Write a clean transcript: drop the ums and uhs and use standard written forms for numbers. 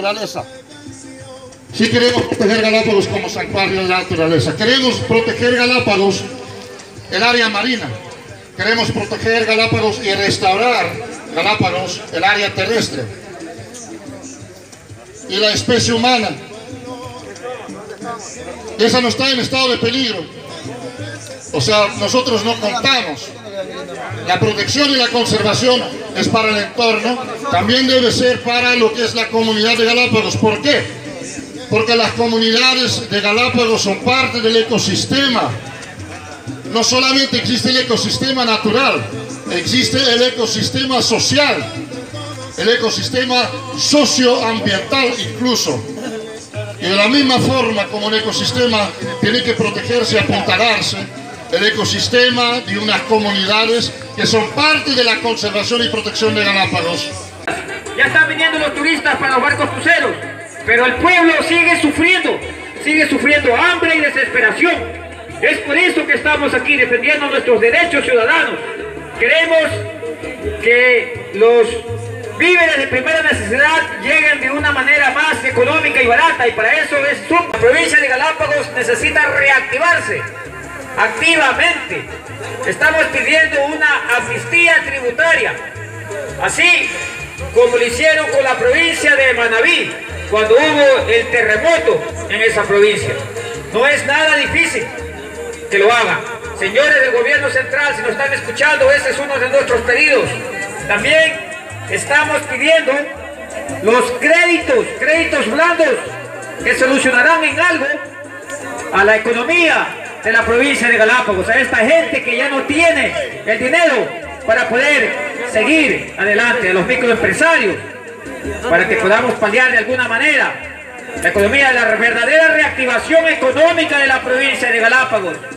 naturaleza. Sí queremos proteger Galápagos como santuario de la naturaleza. Queremos proteger Galápagos, el área marina. Queremos proteger Galápagos y restaurar Galápagos, el área terrestre. Y la especie humana, esa no está en estado de peligro. O sea, nosotros no contamos. La protección y la conservación es para el entorno, también debe ser para lo que es la comunidad de Galápagos. ¿Por qué? Porque las comunidades de Galápagos son parte del ecosistema. No solamente existe el ecosistema natural, existe el ecosistema social, el ecosistema socioambiental incluso. Y de la misma forma como el ecosistema tiene que protegerse y apuntalarse, el ecosistema de unas comunidades que son parte de la conservación y protección de Galápagos. Ya están viniendo los turistas para los barcos cruceros, pero el pueblo sigue sufriendo hambre y desesperación. Es por eso que estamos aquí defendiendo nuestros derechos ciudadanos. Queremos que los víveres de primera necesidad lleguen de una manera más económica y barata, y para eso la provincia de Galápagos necesita reactivarse activamente. Estamos pidiendo una amnistía tributaria, así como lo hicieron con la provincia de Manabí cuando hubo el terremoto en esa provincia. No es nada difícil que lo hagan. Señores del gobierno central, si nos están escuchando, ese es uno de nuestros pedidos. También estamos pidiendo los créditos blandos que solucionarán en algo a la economía de la provincia de Galápagos, a esta gente que ya no tiene el dinero para poder seguir adelante, a los microempresarios, para que podamos paliar de alguna manera la economía, de la verdadera reactivación económica de la provincia de Galápagos.